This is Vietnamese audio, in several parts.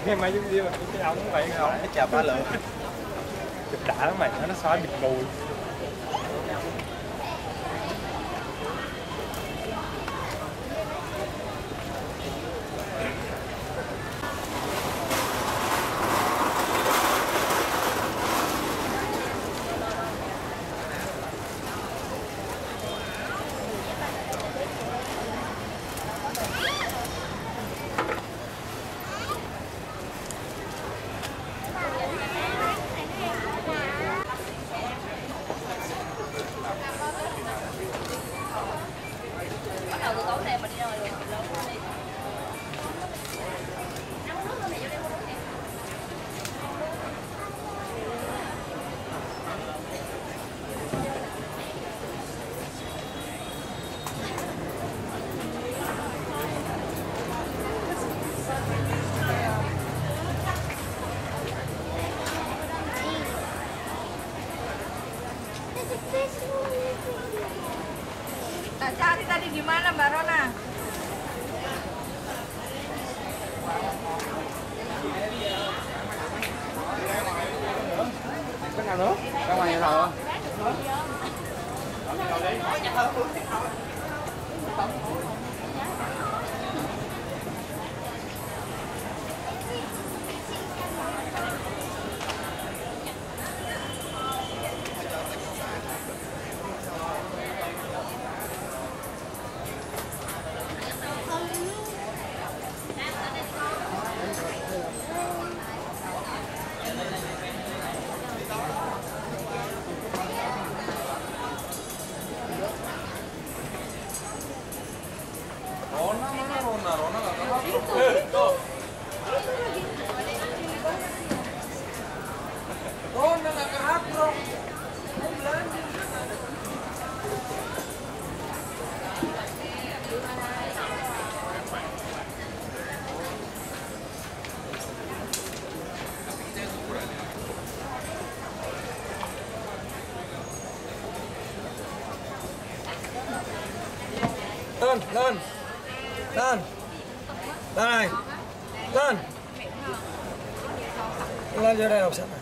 Nghe mấy video cái ống vậy cái ống nó chà phá lượng chụp đã lắm mày, nó xóa bịt mùi. Tak cari tadi gimana Mbak Rona? Cái nào nữa? Ra ngoài nhà thờ. Lên, lên. Lên. Lên này. Lên. Lên vô đây đọc sách này.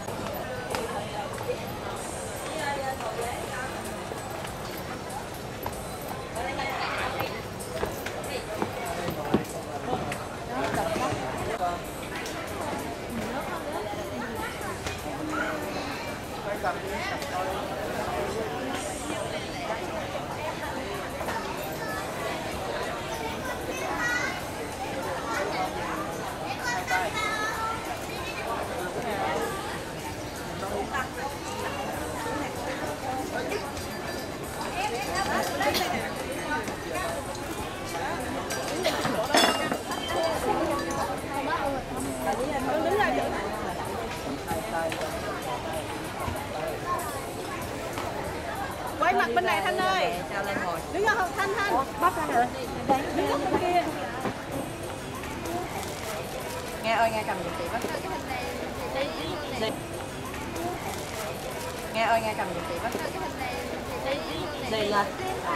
Quay mặt bên này Thanh ơi. Đứng ra không Thanh Thanh. Bắt ra rồi. Đứng góc bên kia. Nghe ơi nghe cầm giùm chị bắt. Nghe ơi nghe cầm giùm chị bắt. Đi lên.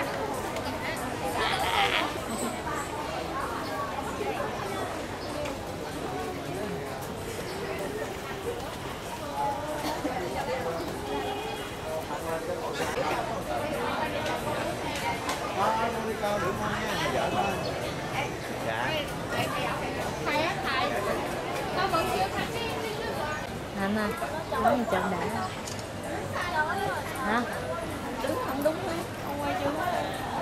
Anh ơi, nói một trận đã. Hả? Đứng không đúng hết. Không quay chưa hết.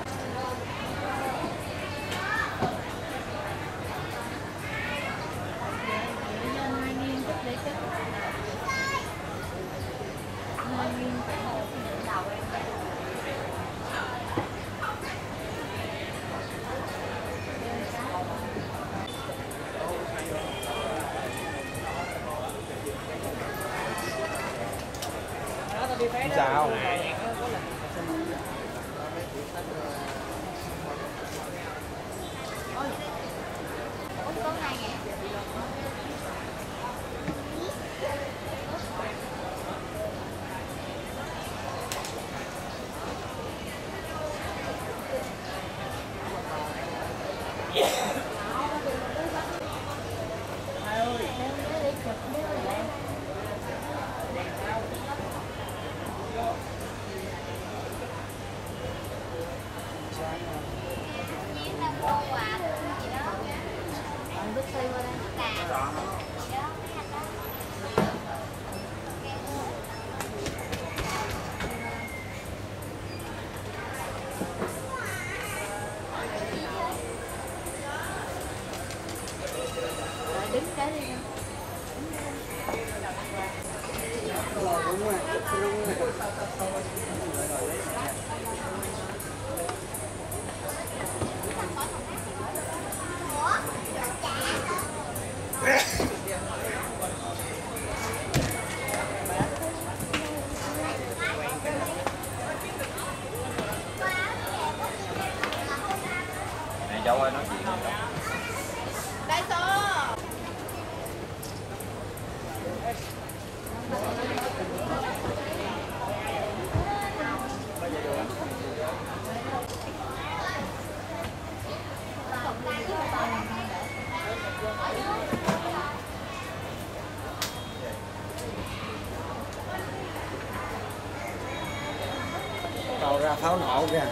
Chào. Đứng cái đi. Này cháu ơi nói chuyện này. Đây số. Tàu ra pháo nổ kìa.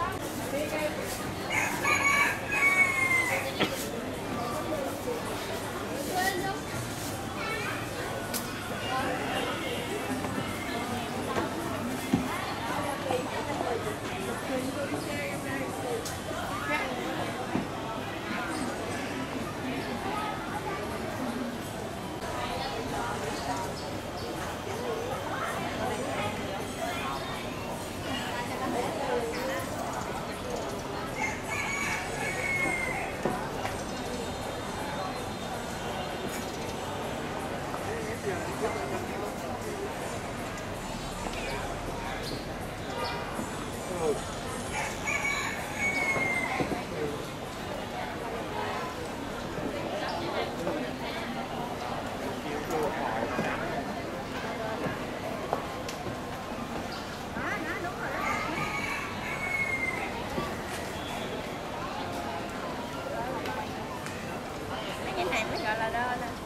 Cái này mới gọi là đo nè.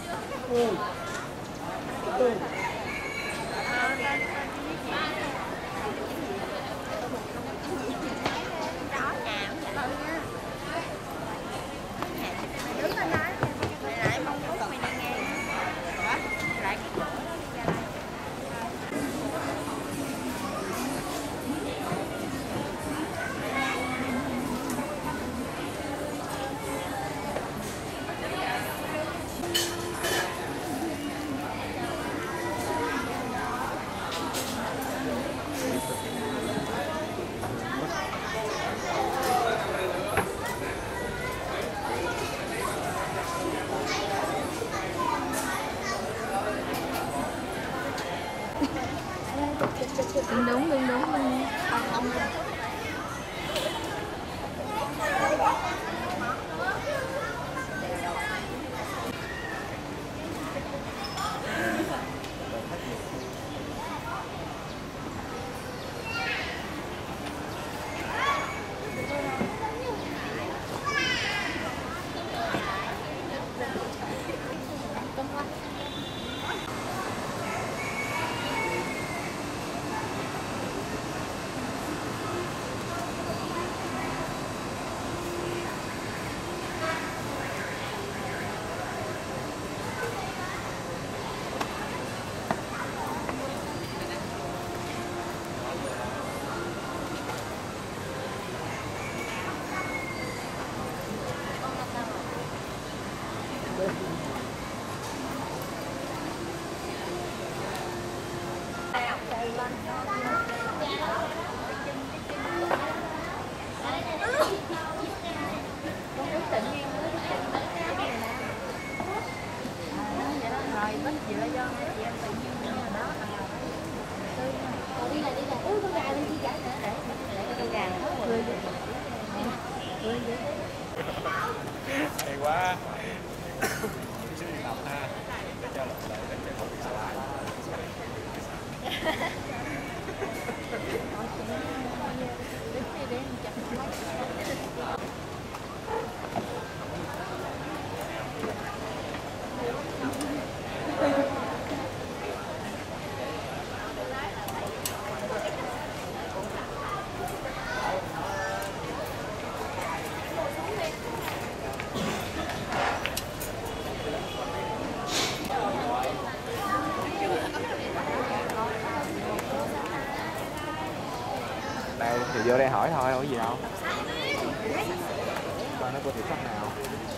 Đứng lên nói. Lại mong muốn mày đi nghe. Lại cái cổ. Đây thì vô đây hỏi thôi, không có gì đâu. Coi nó có thử thách nào.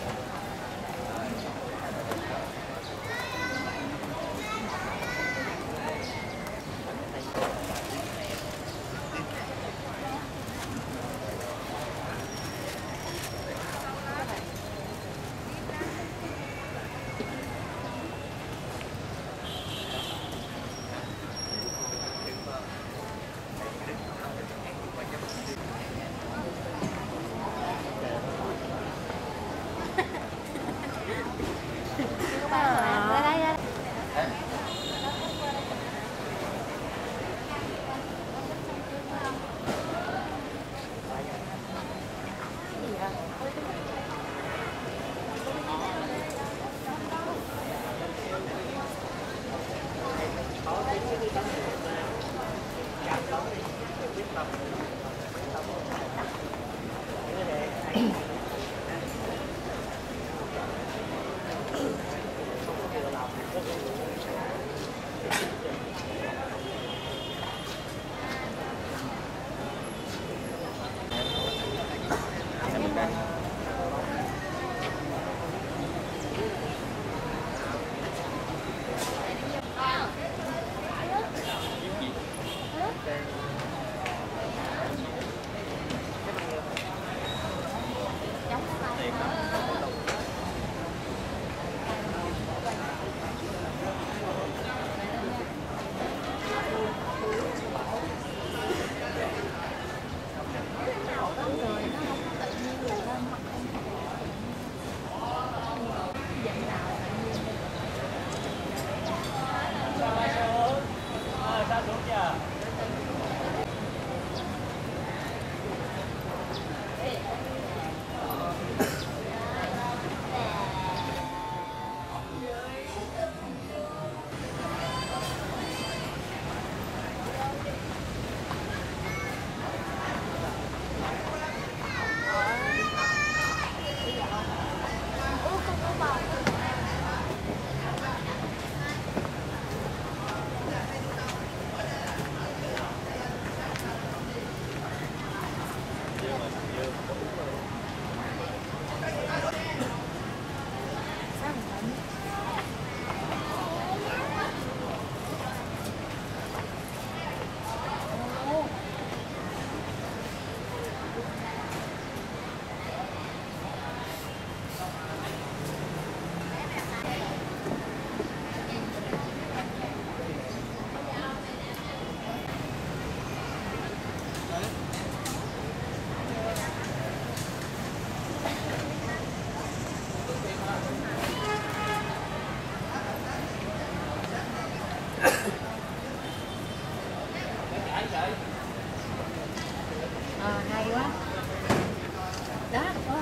Hay quá. Đó, có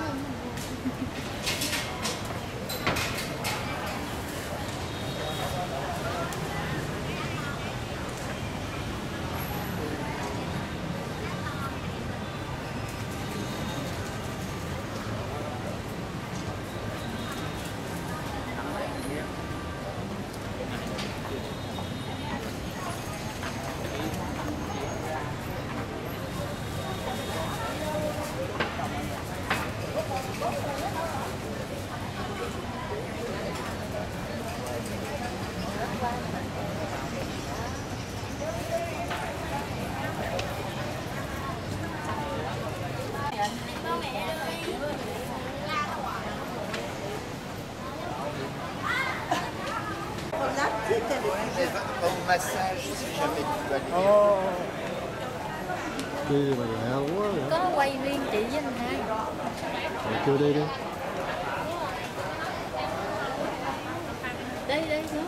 Au massage, si jamais tu dois aller. Đi mà lạ quá vậy. có quay riêng chị với anh hai. Rồi kêu đi đi. Đây đây nữa.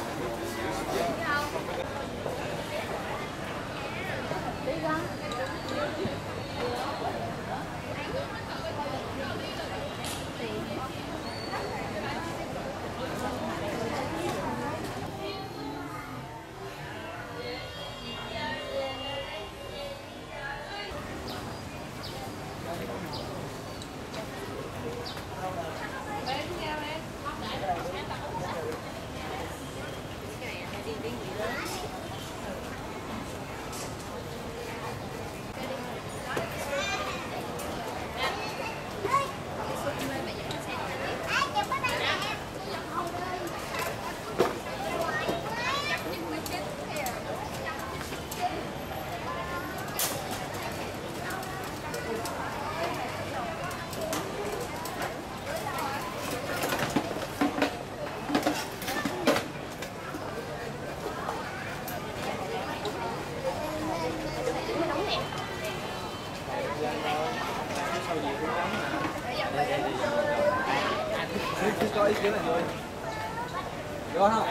Đi con. Có ý kiến này thôi. Được không?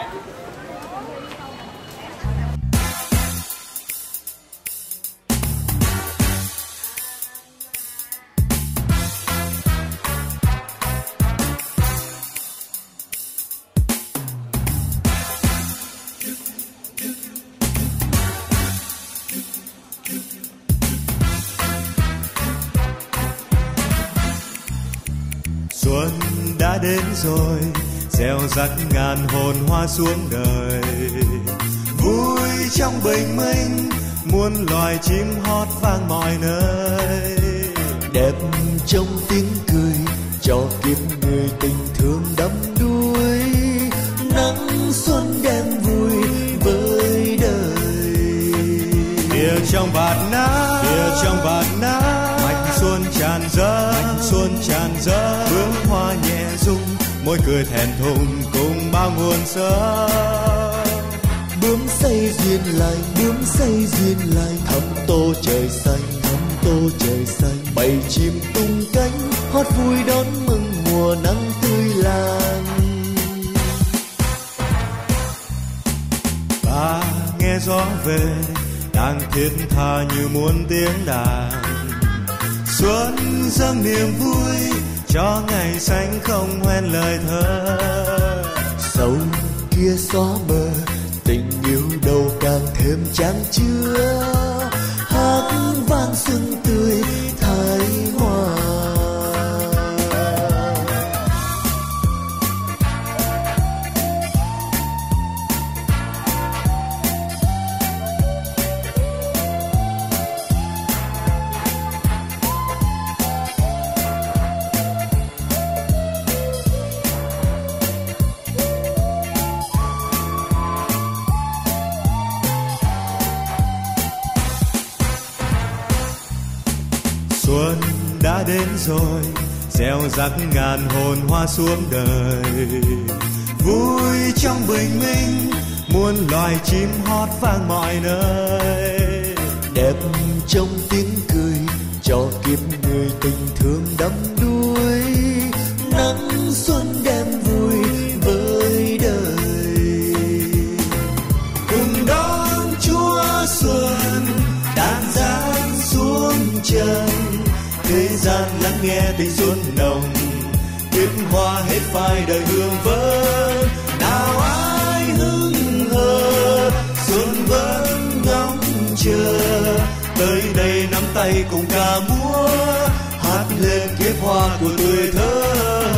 Xuân đã đến rồi, gieo rắc ngàn hồn hoa xuống đời. Vui trong bình minh, muôn loài chim hót vang mọi nơi. Đẹp trong tiếng cười, cho kiếp người tình thương đắm đuối. Nắng xuân đem vui với đời. Kìa trong bạt nắng, mạch xuân tràn dâng, bướm hoa nhẹ rung, môi cười thẹn thùng cùng bao nguồn sống. Bướm say duyên lành, thắm tô trời xanh, bầy chim tung cánh, hót vui đón mừng mùa nắng tươi lành. Ta nghe gió về, đang thiết tha như muôn tiếng đàn. Xuân dâng niềm vui, cho ngày xanh không hoen lời thơ. Sâu kia gió mờ, tình yêu đâu càng thêm chan chứa. Hát vang xuân tươi thái hoa. Xuân đã đến rồi, gieo rắc ngàn hồn hoa xuống đời. Vui trong bình minh, muôn loài chim hót vang mọi nơi. Đẹp trong tiếng cười, cho kiếp người tình thương đắm đuối. Nắng xuân đem vui với đời. Cùng đón Chúa Xuân đan dáng xuống trần, thế gian lắng nghe tình xuân nồng, kiếp hoa hết phai đời hương vỡ. Nào ai hững hờ, xuân vẫn ngóng chờ, tới đây nắm tay cùng ca múa, hát lên kiếp hoa của tuổi thơ.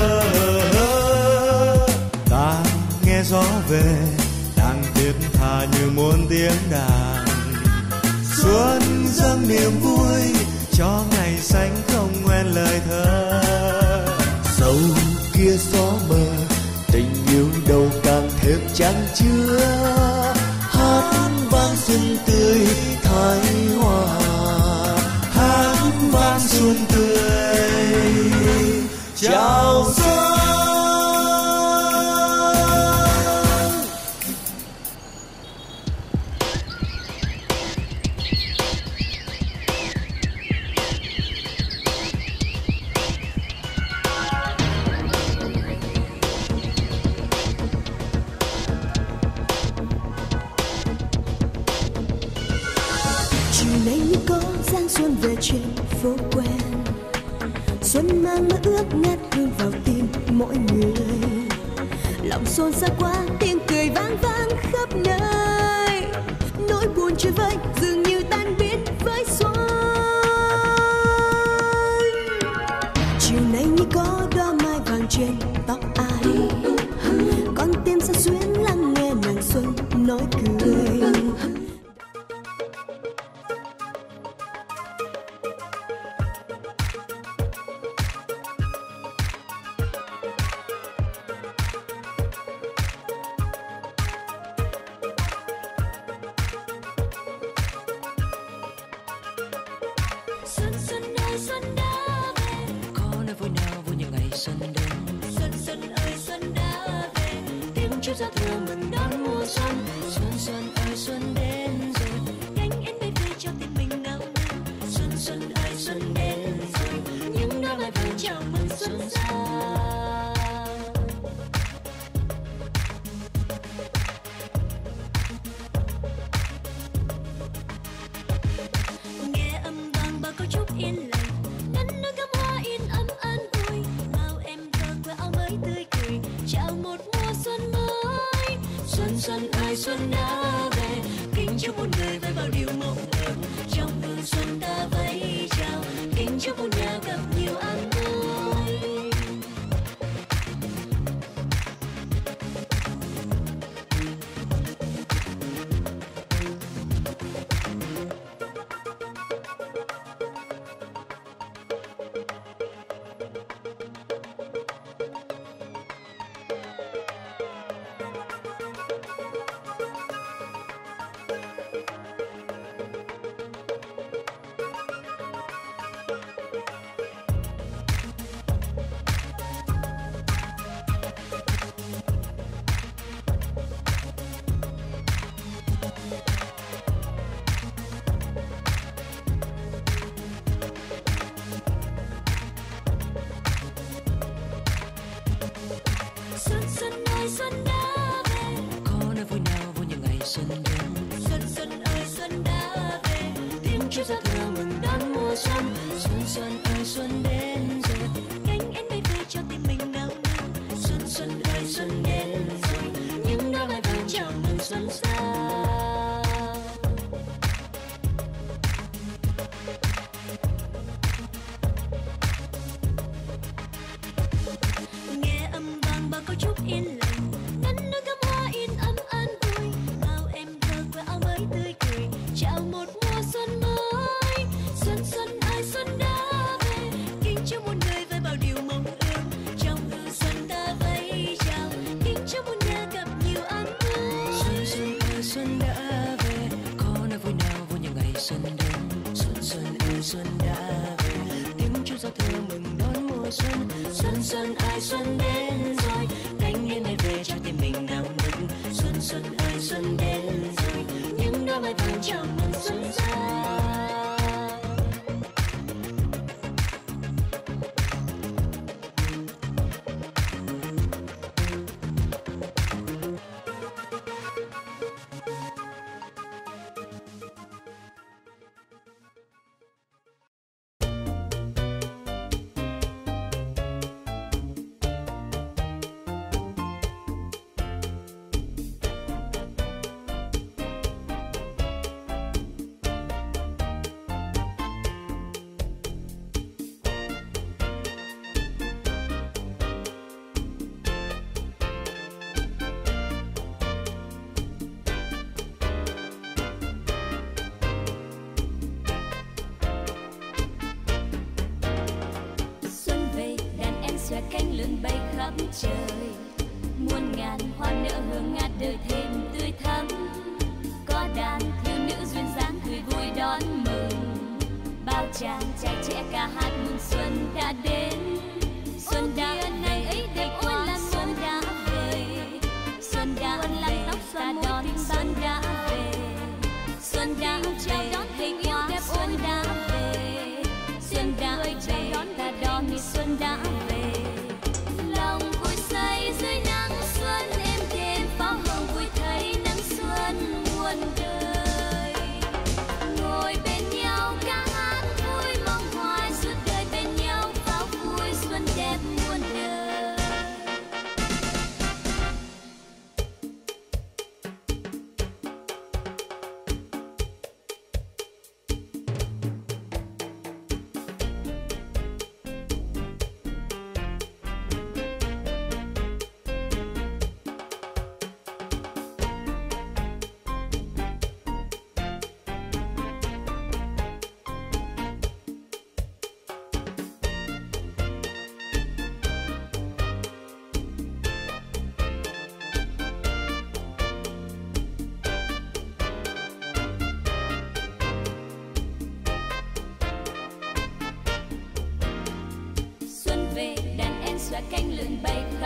Ta nghe gió về, đang thiết tha như muôn tiếng đàn. Xuân dâng niềm vui, cho ngày xanh không ngoen lời thơ. Sâu kia gió mờ, tình yêu đâu càng thêm chan chứa. Hát vang xuân tươi thái hoa, Hát vang xuân tươi chào xuân. xuân về trên phố quen. Xuân mang mơ ước ngát hương vào tim mỗi người. Lòng xôn xao quá tiếng cười vang vang khắp nơi. Nỗi buồn trôi vơi dường như tan biến với xuân. Chiều nay như có đóa mai vàng trên tóc ai. Con tim sao xuyến lắng nghe nàng xuân nói cười. Trời muôn ngàn hoa nở hương ngát đời thêm tươi thắm, có đàn thiếu nữ duyên dáng cười vui đón mừng, bao chàng trai trẻ ca hát mừng xuân đã đến. Xuân đã ngày ấy đẹp qua là xuân đã về, xuân đã về ta đón xuân đã về, xuân đã chào đón tình yêu đẹp xuân đã về, xuân đã về ta đón xuân đã về. Lòng vui say dưới nắng xuân êm đềm pháo hồng vui thấy nắng xuân muôn đời, ngồi bên nhau ca hát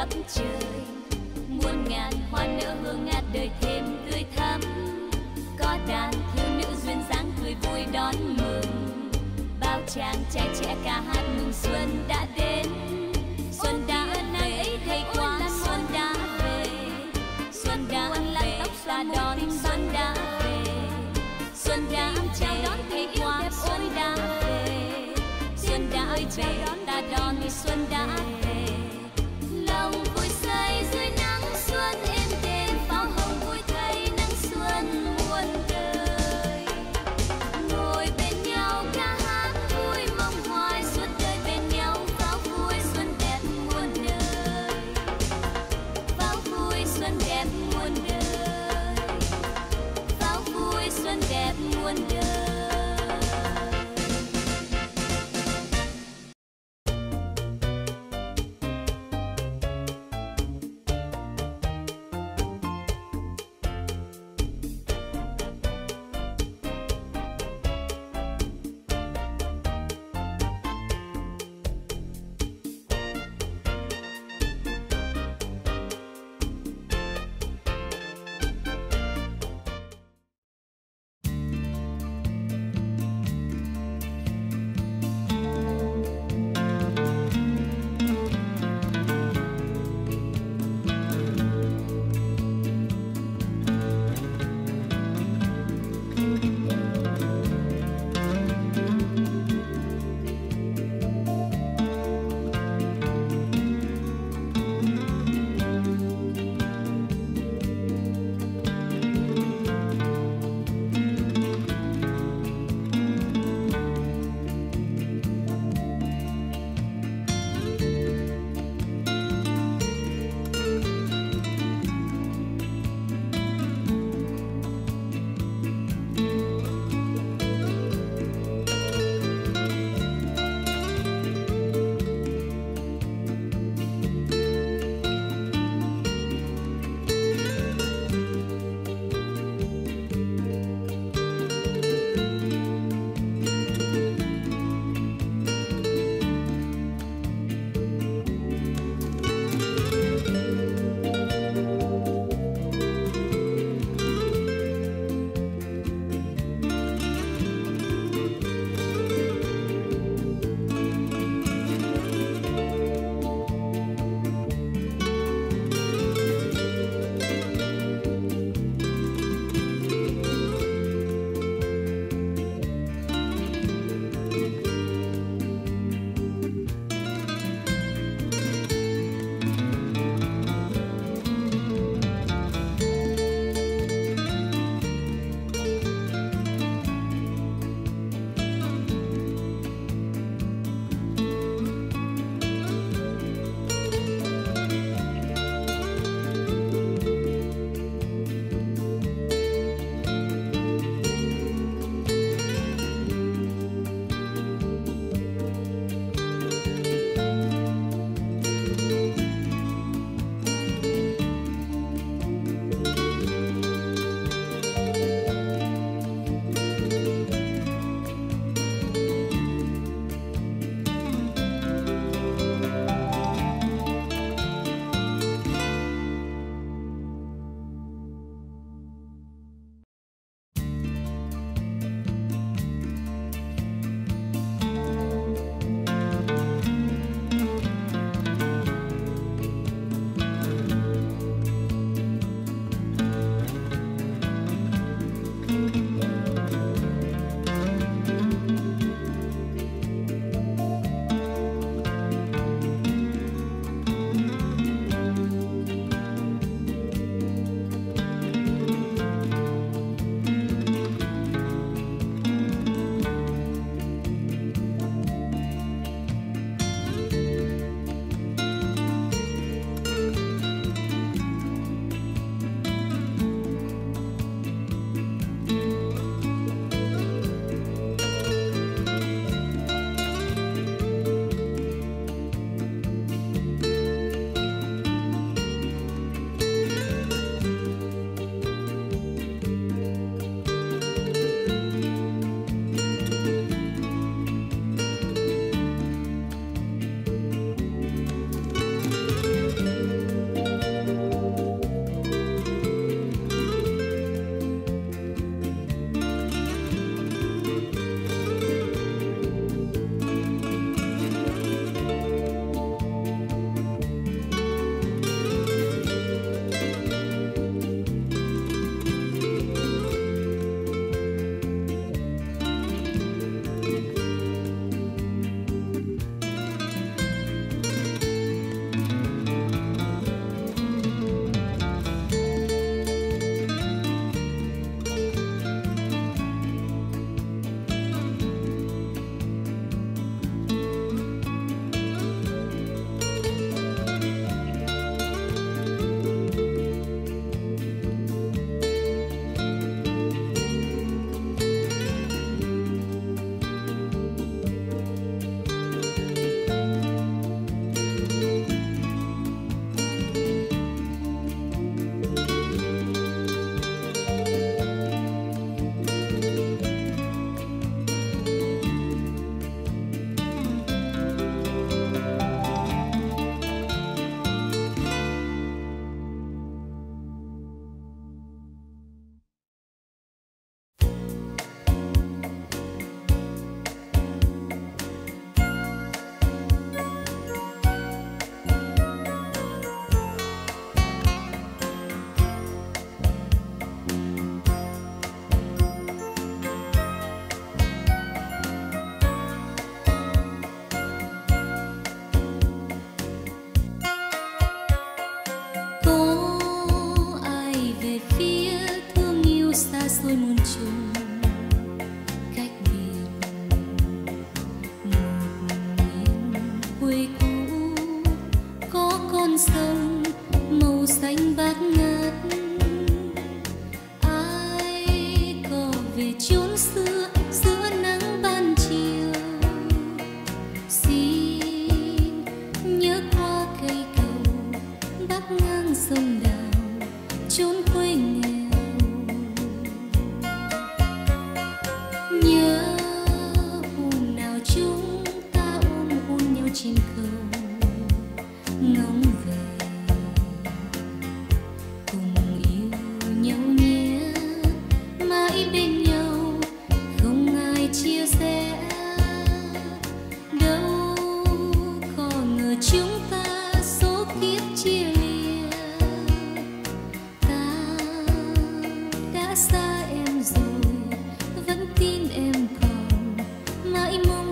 khắp trời. Muôn ngàn hoa nở hương ngát đời thêm tươi thắm. Có đàn thiếu nữ duyên dáng cười vui đón mừng. Bao chàng trai trẻ ca hát mừng xuân đã đến. Xuân đã về, thầy qua xuân đã về. Xuân đã về, ta đón xuân đã về. Xuân đã chào đón thầy qua xuân đã về. Xuân đã về, ta đón xuân đã về. Lòng vui say dưới nắng xuân êm đềm, pháo hồng vui thay nắng xuân muôn đời. Ngồi bên nhau ca hát vui mong hoài suốt đời bên nhau, pháo vui xuân đẹp muôn đời. Pháo vui xuân đẹp muôn đời. Pháo vui xuân đẹp muôn đời.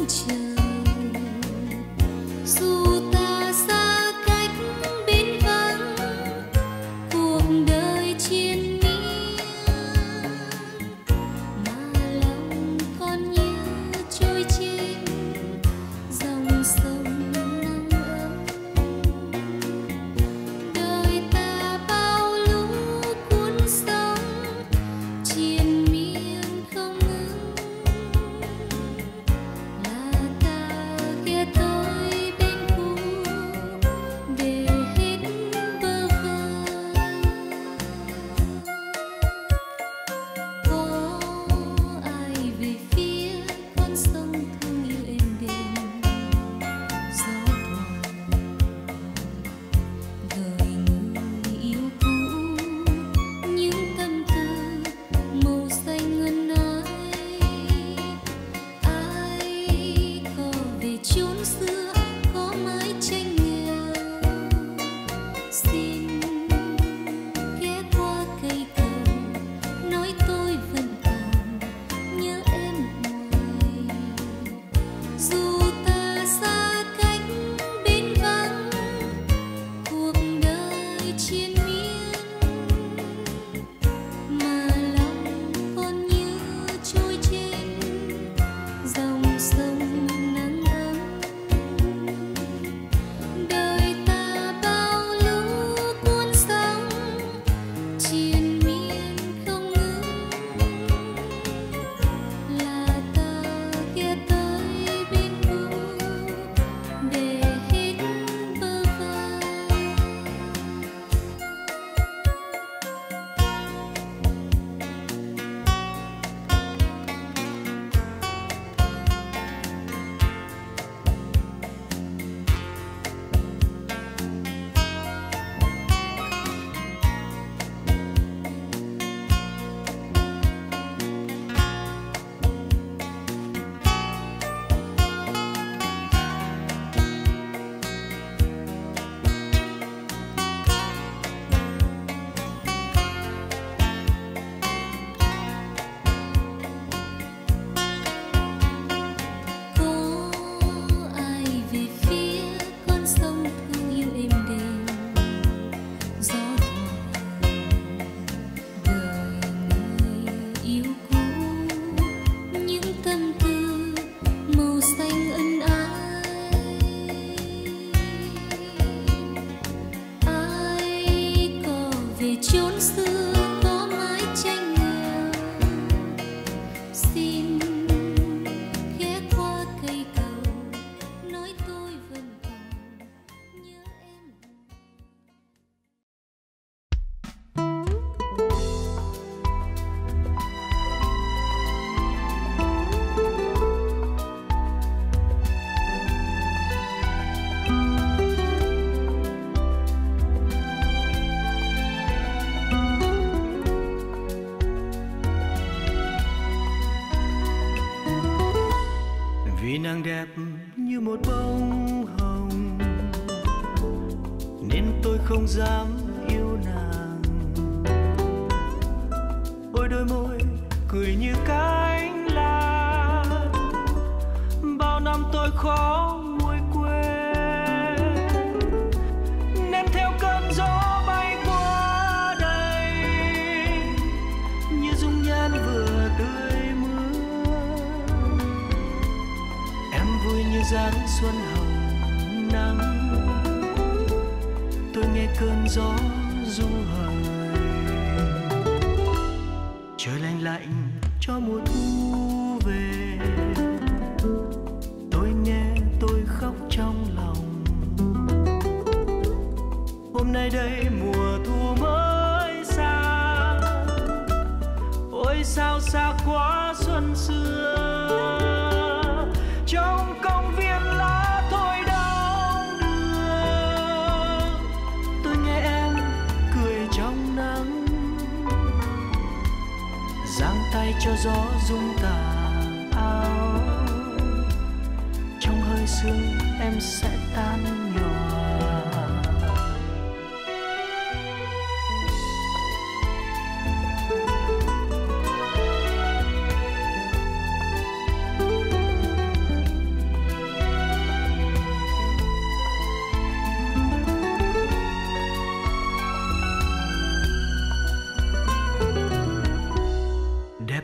nàng đẹp như một bông hồng nên tôi không dám yêu nàng. Ôi đôi môi cười như cánh lan, bao năm tôi khó nguôi quên, nên theo cơn gió bay qua đây như dung nhan vừa tươi mưa. Em vui như dáng xuân hồng nắng, tôi nghe cơn gió du hời, trời lạnh lạnh cho mùa thu về. Tôi nghe tôi khóc trong lòng, hôm nay đây mùa thu mới sang, ôi sao xa quá xuân xưa. Trong công viên lá thôi đong đưa, tôi nghe em cười trong nắng, giang tay cho gió rung tà áo, trong hơi sương em sẽ tan nhòa.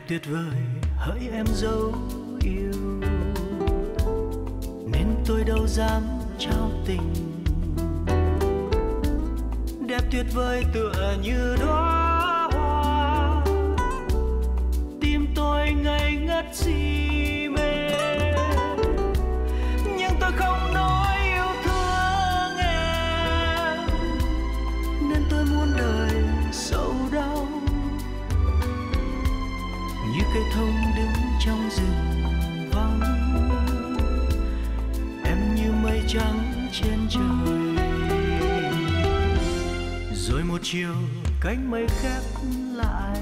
tuyệt vời hỡi em dấu yêu, nên tôi đâu dám trao tình. Đẹp tuyệt vời tựa như đóa hoa, tim tôi ngây ngất si mê, nhưng tôi không nói yêu thương em, nên tôi muốn đời sầu đau. Như cây thông đứng trong rừng vắng, em như mây trắng trên trời. Rồi một chiều cánh mây khép lại,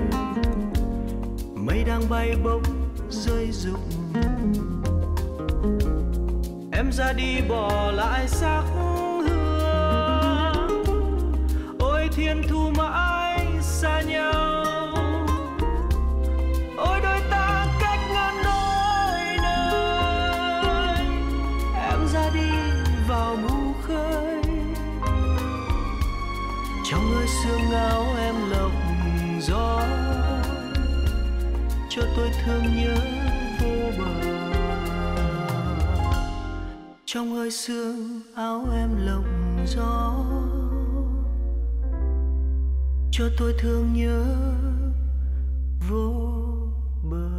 mây đang bay bỗng rơi rụng. Em ra đi bỏ lại xác hương, ôi thiên thu mãi xa nhau. Ôi đôi ta cách ngàn đôi nơi, em ra đi vào mù khơi. Trong hơi sương áo em lộng gió, cho tôi thương nhớ vô bờ. Trong hơi sương áo em lộng gió, cho tôi thương nhớ vô bờ.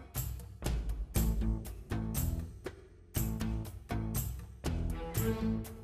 Thank you.